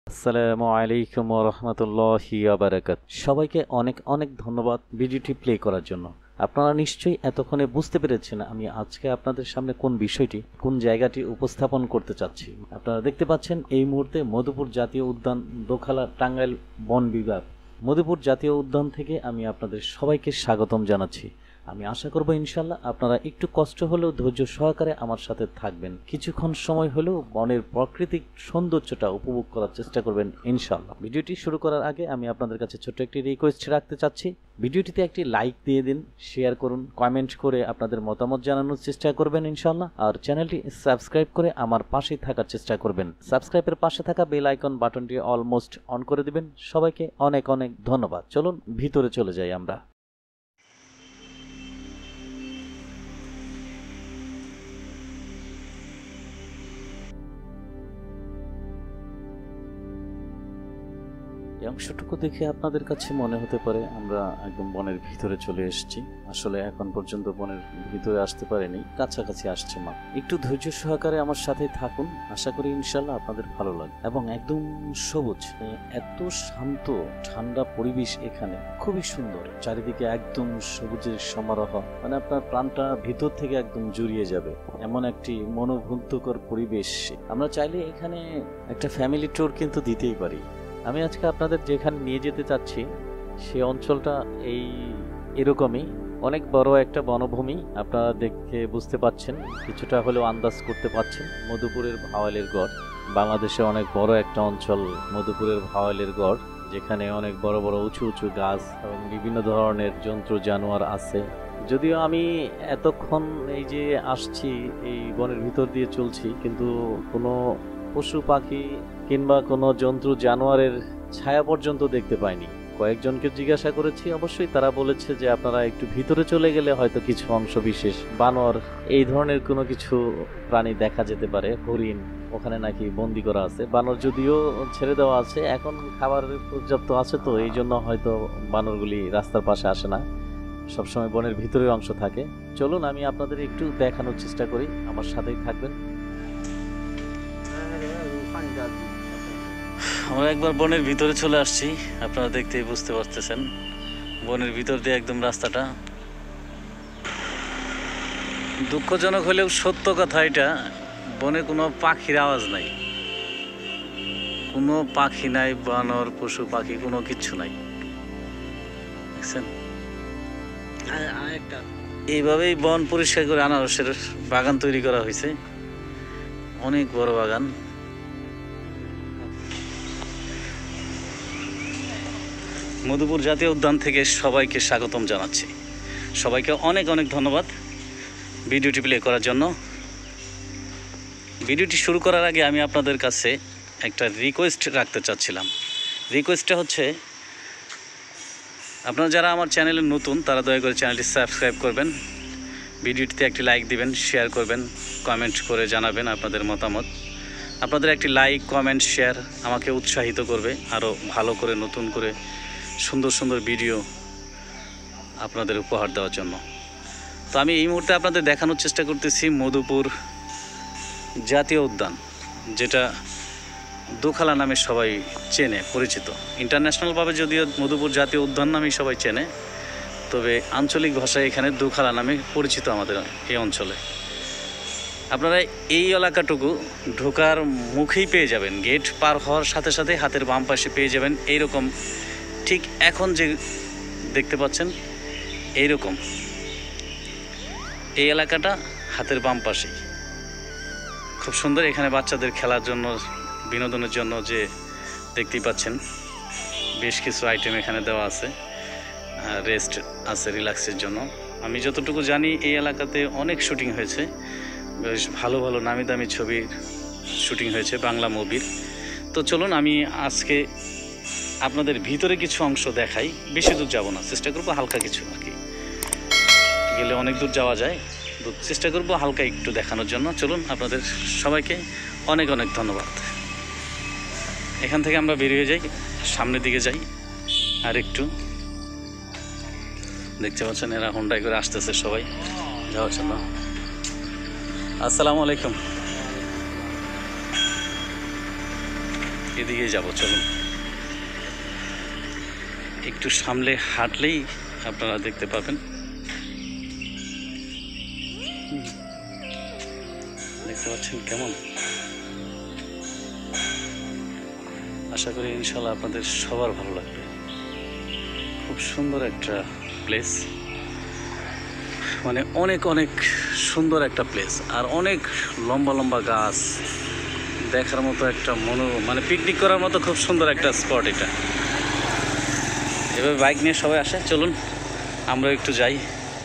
আসসালামু আলাইকুম ওয়া রাহমাতুল্লাহি ওয়া বারাকাতুহু। সবাইকে অনেক অনেক ধন্যবাদ ভিডিওটি প্লে করার জন্য। আপনারা নিশ্চয়ই এতক্ষণে বুঝতে পেরেছেন আমি আজকে আপনাদের সামনে কোন বিষয়টি কোন জায়গাটি উপস্থাপন করতে চাচ্ছি। আপনারা দেখতে পাচ্ছেন এই মুহূর্তে মধুপুর জাতীয় উদ্যান, দোখালা, টাঙ্গাইল বন বিভাগ। মধুপুর জাতীয় উদ্যান থেকে আমি আপনাদের সবাইকে স্বাগতম জানাচ্ছি। আমি আশা করব ইনশাল্লাহ আপনারা একটু কষ্ট হলেও ধৈর্য সহকারে আমার সাথে থাকবেন, কিছুক্ষণ সময় হলেও বনের প্রাকৃতিক সৌন্দর্যটা উপভোগ করার চেষ্টা করবেন ইনশাল্লাহ। ভিডিওটি শুরু করার আগে আমি আপনাদের কাছে ছোট্ট একটি রিকোয়েস্ট রাখতে চাচ্ছি। ভিডিওটিতে একটি লাইক দিয়ে দিন, শেয়ার করুন, কমেন্ট করে আপনাদের মতামত জানানোর চেষ্টা করবেন ইনশাল্লাহ। আর চ্যানেলটি সাবস্ক্রাইব করে আমার পাশেই থাকার চেষ্টা করবেন। সাবস্ক্রাইবের পাশে থাকা বেল আইকন বাটনটি অলমোস্ট অন করে দিবেন। সবাইকে অনেক অনেক ধন্যবাদ। চলুন ভিতরে চলে যাই আমরা। এই অংশটুকু দেখে আপনাদের কাছে মনে হতে পারে আমরা একদম বনের ভিতরে চলে এসেছি। আসলে এখন পর্যন্ত বনের ভিতরে আসতে পারিনি, কাছাকাছি আসছে মা। একটু ধৈর্য সহকারে আমার সাথে থাকুন, আশা করি ইনশাল্লাহ আপনাদের ভালো লাগবে। এবং একদম সবুজ, এত শান্ত ঠান্ডা পরিবেশ এখানে, খুবই সুন্দর। চারিদিকে একদম সবুজের সমারোহ, মানে আপনার প্রাণটা ভিতর থেকে একদম জুড়িয়ে যাবে এমন একটি মনোমুগ্ধকর পরিবেশ। আমরা চাইলে এখানে একটা ফ্যামিলি ট্যুর কিন্তু দিতেই পারি। আমি আজকে আপনাদের যেখানে নিয়ে যেতে চাচ্ছি সে অঞ্চলটা এরকমই অনেক বড় একটা বনভূমি। আপনারা দেখে বুঝতে পাচ্ছেন, কিছুটা হলেও আন্দাজ করতে পাচ্ছেন। মধুপুরের ভাওয়ালের গড়, বাংলাদেশে অনেক বড় একটা অঞ্চল মধুপুরের ভাওয়ালের গড়, যেখানে অনেক বড় বড় উঁচু উঁচু গাছ এবং বিভিন্ন ধরনের জন্তু জানোয়ার আছে। যদিও আমি এতক্ষণ এই যে আসছি এই বনের ভিতর দিয়ে চলছি, কিন্তু কোনো পশু পাখি কিংবা কোনো জন্তু জানোয়ারের ছায়া পর্যন্ত দেখতে পাইনি। কয়েকজনকে জিজ্ঞাসা করেছি, অবশ্যই তারা বলেছে যে আপনারা একটু ভিতরে চলে গেলে হয়তো কিছু অংশ বিশেষ বানর এই ধরনের কোনো কিছু প্রাণী দেখা যেতে পারে। হরিণ ওখানে নাকি বন্দি করা আছে। বানর যদিও ছেড়ে দেওয়া আছে, এখন খাবারের পর্যাপ্ত আছে, তো এই জন্য হয়তো বানরগুলি রাস্তার পাশে আসে না, সবসময় বনের ভিতরের অংশ থাকে। চলুন আমি আপনাদের একটু দেখানোর চেষ্টা করি, আমার সাথেই থাকবেন। আমরা একবার বনের ভিতরে চলে আসছি, আপনারা দেখতেই বুঝতে পারতেছেন বনের ভিতর দিয়ে একদম রাস্তাটা। দুঃখজনক হলেও সত্য কথা, এটা বনে কোনো পাখির আওয়াজ নাই, কোনো পাখি নাই, বানর পশু পাখি কোনো কিচ্ছু নাই, দেখছেন। এইভাবেই বন পরিষ্কার করে আনারসের বাগান তৈরি করা হয়েছে, অনেক বড় বাগান। মধুপুর জাতীয় উদ্যান থেকে সবাইকে স্বাগতম জানাচ্ছি। সবাইকে অনেক অনেক ধন্যবাদ ভিডিওটি প্লে করার জন্য। ভিডিওটি শুরু করার আগে আমি আপনাদের কাছে একটা রিকোয়েস্ট রাখতে চাচ্ছিলাম। রিকোয়েস্টটা হচ্ছে, আপনারা যারা আমার চ্যানেলে নতুন তারা দয়া করে চ্যানেলটি সাবস্ক্রাইব করবেন, ভিডিওটিতে একটি লাইক দিবেন, শেয়ার করবেন, কমেন্ট করে জানাবেন আপনাদের মতামত। আপনাদের একটি লাইক, কমেন্ট, শেয়ার আমাকে উৎসাহিত করবে আরও ভালো করে নতুন করে সুন্দর সুন্দর ভিডিও আপনাদের উপহার দেওয়ার জন্য। তো আমি এই মুহূর্তে আপনাদের দেখানোর চেষ্টা করতেছি মধুপুর জাতীয় উদ্যান, যেটা দোখালা নামে সবাই চেনে, পরিচিত। ইন্টারন্যাশনালভাবে যদিও মধুপুর জাতীয় উদ্যান নামেই সবাই চেনে, তবে আঞ্চলিক ভাষায় এখানে দোখালা নামে পরিচিত আমাদের এই অঞ্চলে। আপনারা এই এলাকাটুকু ঢোকার মুখেই পেয়ে যাবেন, গেট পার হওয়ার সাথে সাথে হাতের বাম পাশে পেয়ে যাবেন এইরকম, ঠিক এখন যে দেখতে পাচ্ছেন এইরকম এই এলাকাটা হাতের বাম পাশেই। খুব সুন্দর, এখানে বাচ্চাদের খেলার জন্য, বিনোদনের জন্য যে দেখতেই পাচ্ছেন বেশ কিছু আইটেম এখানে দেওয়া আছে, রেস্ট আছে রিল্যাক্সের জন্য। আমি যতটুকু জানি এই এলাকাতে অনেক শুটিং হয়েছে, বেশ ভালো ভালো নামি দামি ছবির শুটিং হয়েছে, বাংলা মুভির। তো চলুন আমি আজকে আপনাদের ভিতরে কিছু অংশ দেখাই, বেশি দূর যাব না, চেষ্টা করবো হালকা কিছু, আর কি গেলে অনেক দূর যাওয়া যায়, চেষ্টা করবো হালকা একটু দেখানোর জন্য। চলুন, আপনাদের সবাইকে অনেক অনেক ধন্যবাদ। এখান থেকে আমরা বেরিয়ে যাই, সামনের দিকে যাই আর একটু। দেখতে পাচ্ছেন এরা হোন্ডায় করে আসতেছে সবাই যাওয়ার জন্য। আসসালামু আলাইকুম। এদিকে যাব, চলুন। একটু সামনে হাঁটলেই আপনারা দেখতে পাবেন। দেখতে পাচ্ছেন কেমন? আশা করি ইনশাল্লাহ আপনাদের সবার ভালো লাগবে। খুব সুন্দর একটা প্লেস, মানে অনেক অনেক সুন্দর একটা প্লেস, আর অনেক লম্বা লম্বা গাছ, দেখার মতো একটা মানে পিকনিক করার মতো খুব সুন্দর একটা স্পট এটা। এভাবে বাইক নিয়ে সবাই আসে, চলুন আমরা একটু যাই।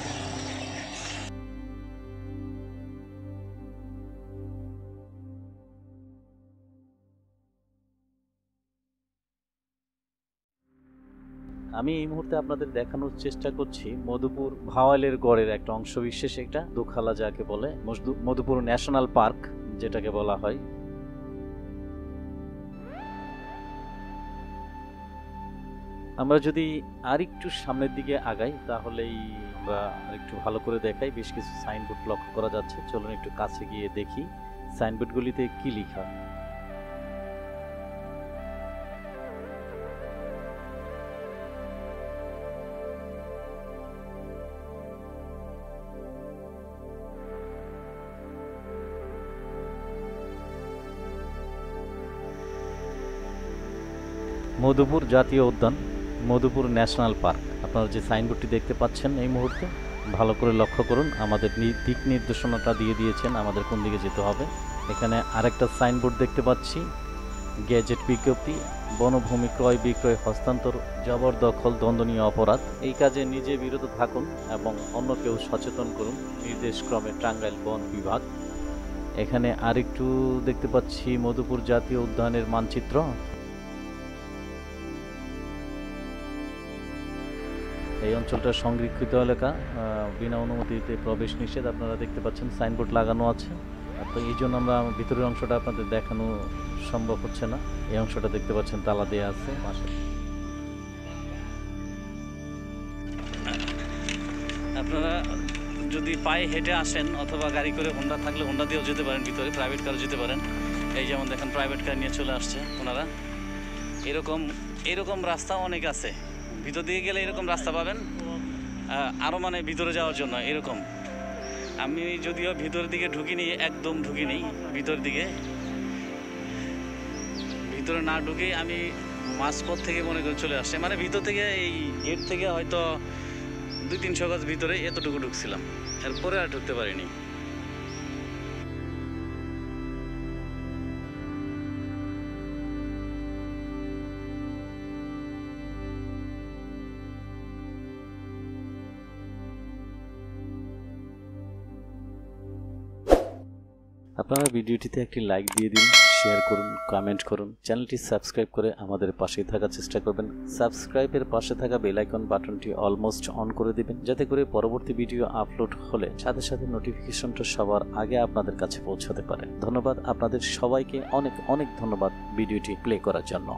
আমি এই মুহূর্তে আপনাদের দেখানোর চেষ্টা করছি মধুপুর ভাওয়ালের গড়ের একটা অংশ বিশেষ, একটা দুখালা যাকে বলে, মধুপুর ন্যাশনাল পার্ক যেটাকে বলা হয়। আমরা যদি আরেকটু সামনের দিকে আগাই তাহলেই আমরা আরেকটু ভালো করে দেখাই। বেশ কিছু সাইনবোর্ড লক্ষ্য করা যাচ্ছে, চলুন একটু কাছে গিয়ে দেখি সাইনবোর্ডগুলিতে কি লেখা। মধুপুর জাতীয় উদ্যান, মধুপুর ন্যাশনাল পার্ক। আপনারা যে সাইনবোর্ডটি দেখতে পাচ্ছেন এই মুহূর্তে, ভালো করে লক্ষ্য করুন। আমাদের দিক নির্দেশনাটা দিয়ে দিয়েছেন আমাদের কোন দিকে যেতে হবে। এখানে আরেকটা সাইনবোর্ড দেখতে পাচ্ছি, গ্যাজেট বিজ্ঞপ্তি, বনভূমি ক্রয় বিক্রয় হস্তান্তর জবরদখল দণ্ডনীয় অপরাধ। এই কাজে নিজে বিরত থাকুন এবং অন্যকেও সচেতন করুন, নির্দেশক্রমে টাঙ্গাইল বন বিভাগ। এখানে আরেকটু দেখতে পাচ্ছি মধুপুর জাতীয় উদ্যানের মানচিত্র। এই অঞ্চলটা সংরক্ষিত এলাকা, বিনা অনুমতিতে প্রবেশ নিষেধ। আপনারা দেখতে পাচ্ছেন সাইনবোর্ড লাগানো আছে, তো এই জন্য আমরা ভিতরের অংশটা আপনাদের দেখানো সম্ভব হচ্ছে না। এই অংশটা দেখতে পাচ্ছেন তালা দেওয়া আছে পাশে। আপনারা যদি পায়ে হেঁটে আসেন অথবা গাড়ি করে, হোন্ডা থাকলে হোন্ডা দিয়েও যেতে পারেন, ভিতরে প্রাইভেট কারও যেতে পারেন। এই যেমন দেখেন প্রাইভেট কার নিয়ে চলে আসছে ওনারা। এরকম রাস্তা অনেক আছে, ভিতর দিকে গেলে এরকম রাস্তা পাবেন, আরও মানে ভিতরে যাওয়ার জন্য এরকম। আমি যদিও ভিতরের দিকে ঢুকিনি, একদম ঢুকিনি ভিতরের দিকে, ভিতরে না ঢুকে আমি মাঝপথ থেকে মনে করে চলে আসছে, মানে ভিতর থেকে এই গেট থেকে হয়তো 200-300 গজ ভিতরে এতটুকু ঢুকছিলাম, এরপরে আর ঢুকতে পারিনি। আপনারা ভিডিওটিতে একটি লাইক দিয়ে দিন, শেয়ার করুন, কমেন্ট করুন, চ্যানেলটি সাবস্ক্রাইব করে আমাদের পাশে থাকার চেষ্টা করবেন। সাবস্ক্রাইবের পাশে থাকা বেল আইকন বাটনটি অলমোস্ট অন করে দিবেন, যাতে করে পরবর্তী ভিডিও আপলোড হলে সাথে সাথে নোটিফিকেশনটা সবার আগে আপনাদের কাছে পৌঁছাতে পারে। ধন্যবাদ আপনাদের সবাইকে, অনেক অনেক ধন্যবাদ ভিডিওটি প্লে করার জন্য।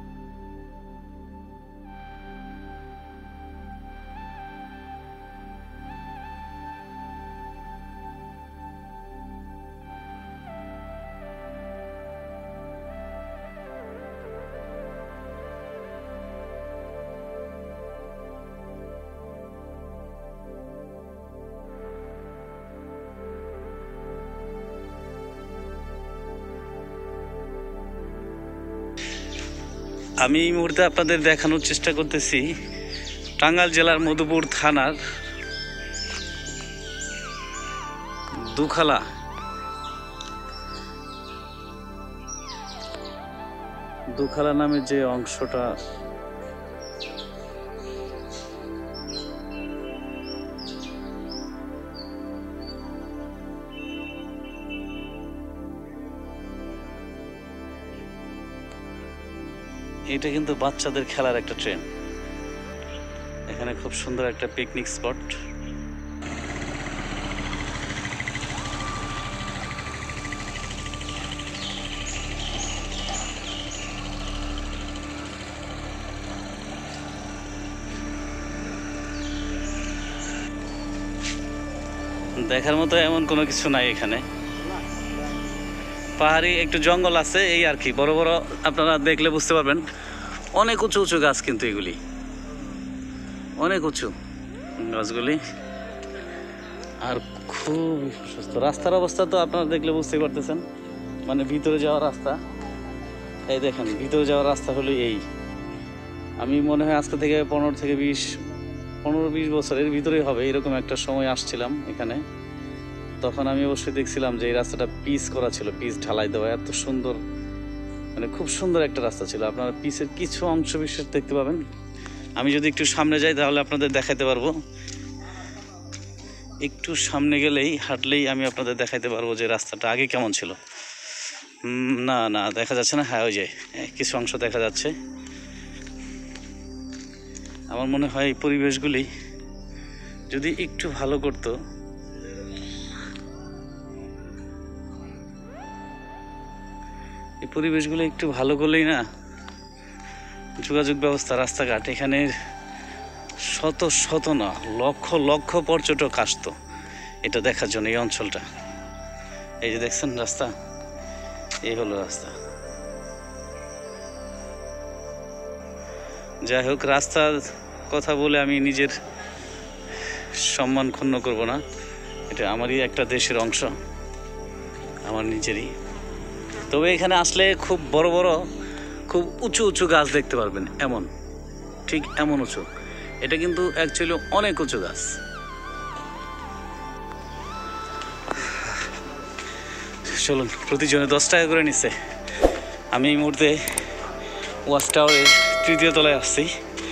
আমি এই মুহূর্তে আপনাদের দেখানোর চেষ্টা করতেছি টাঙ্গাইল জেলার মধুপুর থানার দুখালা নামে যে অংশটা, এটা কিন্তু বাচ্চাদের খেলার একটা ট্রেন। এখানে খুব সুন্দর একটা পিকনিক স্পট। দেখার মতো এমন কোনো কিছু নাই এখানে, পাহাড়ি একটু জঙ্গল আছে এই আর কি। বড় বড় আপনারা দেখলে বুঝতে পারবেন, অনেক উঁচু উঁচু গাছ, কিন্তু এগুলি অনেক উঁচু গাছগুলি। আর খুব সুস্থ রাস্তার অবস্থা তো আপনারা দেখলে বুঝতে পারতেছেন, মানে ভিতরে যাওয়ার রাস্তা। এই দেখেন ভিতরে যাওয়ার রাস্তা হলো এই। আমি মনে হয় আজকে থেকে 15-20 বছরের ভিতরেই হবে, এরকম একটা সময় আসছিলাম এখানে। তখন আমি অবশ্যই দেখছিলাম যে এই রাস্তাটা পিচ করা ছিল, পিচ ঢালাই দেওয়া, এত সুন্দর, মানে খুব সুন্দর একটা রাস্তা ছিল। আপনারা পিচের কিছু অংশ বিশেষ দেখতে পাবেন। আমি যদি একটু সামনে যাই তাহলে আপনাদের দেখাতে পারবো। একটু সামনে গেলেই হাঁটলেই আমি আপনাদের দেখাতে পারবো যে রাস্তাটা আগে কেমন ছিল। না না দেখা যাচ্ছে না, হ্যাঁ ওই যে কিছু অংশ দেখা যাচ্ছে। আমার মনে হয় এই পরিবেশগুলি যদি একটু ভালো করতো, এই পরিবেশগুলো একটু ভালো করলেই না, যোগাযোগ ব্যবস্থা, রাস্তাঘাট, এখানে শত শত না লক্ষ লক্ষ পর্যটক আসতো এটা দেখার জন্য এই অঞ্চলটা। এই যে দেখছেন রাস্তা, এই হলো রাস্তা। যাই হোক, রাস্তার কথা বলে আমি নিজের সম্মান ক্ষুণ্ণ করব না, এটা আমারই একটা দেশের অংশ, আমার নিজেরই। তবে এখানে আসলে খুব বড় বড় খুব উঁচু উঁচু গাছ দেখতে পারবেন, এমন ঠিক এমন উঁচু। এটা কিন্তু অ্যাকচুয়ালি অনেক উঁচু গাছ। চলুন, প্রতিজনে 10 টাকা করে নিচ্ছে। আমি এই মুহূর্তে ওয়াচ টাওয়ারের 3য় তলায় আসছি।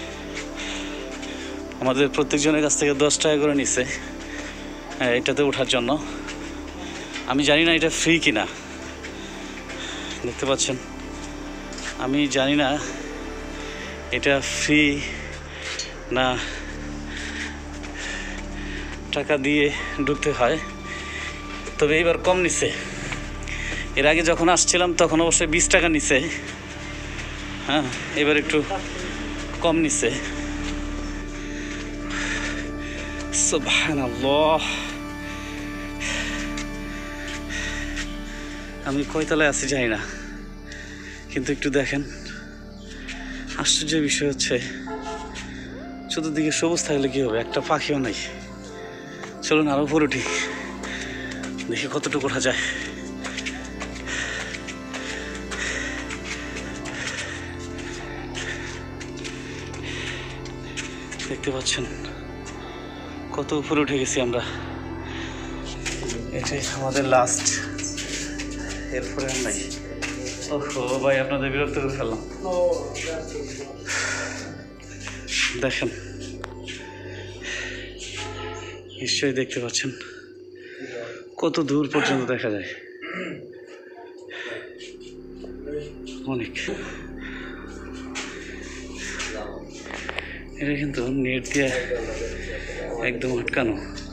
আমাদের প্রত্যেকজনের কাছ থেকে 10 টাকা করে নিচ্ছে এটাতে ওঠার জন্য। আমি জানি না এটা ফ্রি কিনা, দেখতে পাচ্ছেন, আমি জানি না এটা ফ্রি না টাকা দিয়ে ঢুকতে হয়। তবে এইবার কম নিচ্ছে। এর আগে যখন আসছিলাম তখন অবশ্যই 20 টাকা নিচ্ছে, হ্যাঁ এবার একটু কম নিচ্ছে। সুবহানাল্লাহ, আমি কয়তলায় আছি জানি না, কিন্তু একটু দেখেন, আশ্চর্যের বিষয় হচ্ছে চতুর্দিকে সবুজ থাকলে কি হবে, একটা পাখিও নাই। চলুন আরো উপরে উঠি, দেখি কতটুকু ওঠা যায়। দেখতে পাচ্ছেন কত উপরে উঠে গেছি আমরা। এটাই আমাদের লাস্ট, এরপরে আর নাই। ওহো ভাই, আপনাদের বিরক্ত করে ফেললাম। দেখেন, নিশ্চয়ই দেখতে পাচ্ছেন কত দূর পর্যন্ত দেখা যায়, অনেক। এটা কিন্তু নেট দিয়ে একদম আটকানো।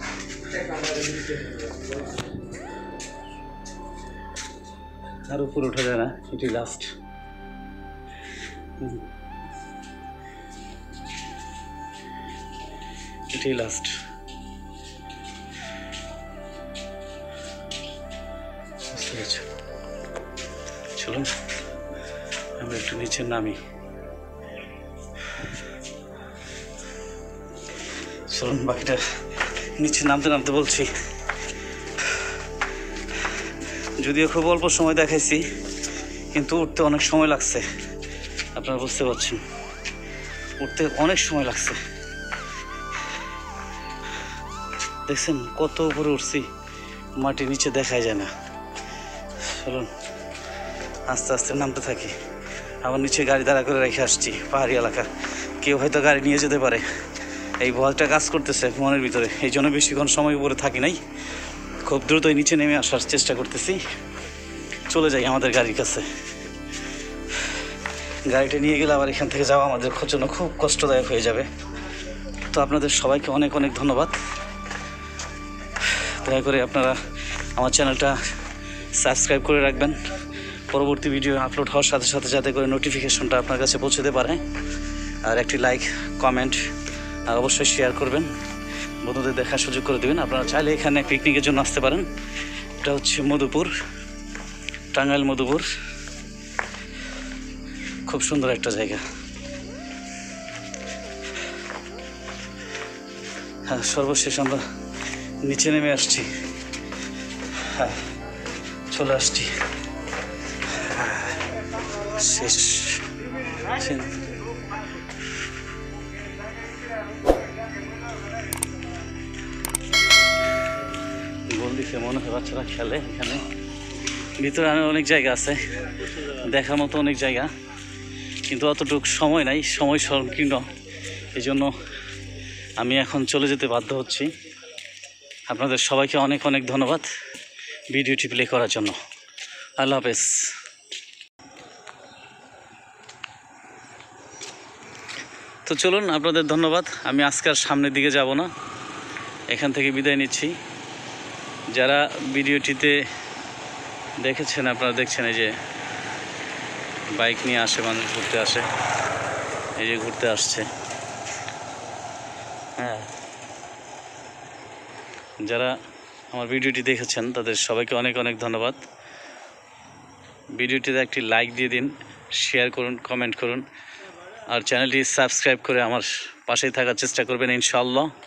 আর উপরে উঠা যায় না, এটি লাস্ট। এটাই লাস্ট। বুঝতে পারছি। চলুন আমরা একটু নিচে নামি। চলুন বাকিটা নিচে নামতে নামতে বলছি। যদিও খুব অল্প সময় দেখাইছি, কিন্তু উঠতে অনেক সময় লাগছে। আপনারা বুঝতে পারছেন, উঠতে অনেক সময় লাগছে। দেখছেন কত উপরে উঠছি, মাটি নিচে দেখাই যায় না। চলুন আস্তে আস্তে নামতে থাকি। আমার নিচে গাড়ি দাঁড়া করে রেখে আসছি, পাহাড়ি এলাকা, কেউ হয়তো গাড়ি নিয়ে যেতে পারে। এই ভয়টা কাজ করতেছে মনের ভিতরে, এই জন্য বেশিক্ষণ সময় উপরে থাকি নাই। খুব দ্রুতই নিচে নেমে আসার চেষ্টা করতেছি। চলে যাই আমাদের গাড়ির কাছে। গাড়িটা নিয়ে গেলে আবার এখান থেকে যাওয়া আমাদের জন্য খুব কষ্টদায়ক হয়ে যাবে। তো আপনাদের সবাইকে অনেক অনেক ধন্যবাদ। দয়া করে আপনারা আমার চ্যানেলটা সাবস্ক্রাইব করে রাখবেন, পরবর্তী ভিডিও আপলোড হওয়ার সাথে সাথে যাতে করে নোটিফিকেশনটা আপনার কাছে পৌঁছতে পারে। আর একটি লাইক, কমেন্ট আর অবশ্যই শেয়ার করবেন, বন্ধুদের দেখার সুযোগ করে দেবেন। আপনারা চাইলে এখানে পিকনিকের জন্য আসতে পারেন। এটা হচ্ছে মধুপুর টাঙ্গাইল মধুপুর, খুব সুন্দর একটা জায়গা। হ্যাঁ, সর্বশেষ আমরা নিচে নেমে আসছি। হ্যাঁ, চলে আসছি। শেষ গোল দিকে মনে হয় বাচ্চারা খেলে। এখানে ভিতরে আরো অনেক জায়গা আছে, দেখার মতো অনেক জায়গা, কিন্তু অতটুকু সময় নাই, সময় সংকীর্ণ। এই জন্য আমি এখন চলে যেতে বাধ্য হচ্ছি। আপনাদের সবাইকে অনেক অনেক ধন্যবাদ ভিডিওটি প্লে করার জন্য। আল্লাহ হাফেজ। তো চলুন, আপনাদের ধন্যবাদ। আমি আজকে আর সামনের দিকে যাব না, এখান থেকে বিদায় নিচ্ছি। যারা ভিডিওটিতে দেখেছেন, আপনারা দেখছেন এই যে বাইক নিয়ে আসে মানুষ, ঘুরতে আসে, এই যে ঘুরতে আসছে। হ্যাঁ, যারা আমার ভিডিওটি দেখেছেন তাদের সবাইকে অনেক অনেক ধন্যবাদ। ভিডিওটিতে একটি লাইক দিয়ে দিন, শেয়ার করুন, কমেন্ট করুন, আর চ্যানেলটি সাবস্ক্রাইব করে আমার পাশেই থাকার চেষ্টা করবেন ইনশাআল্লাহ।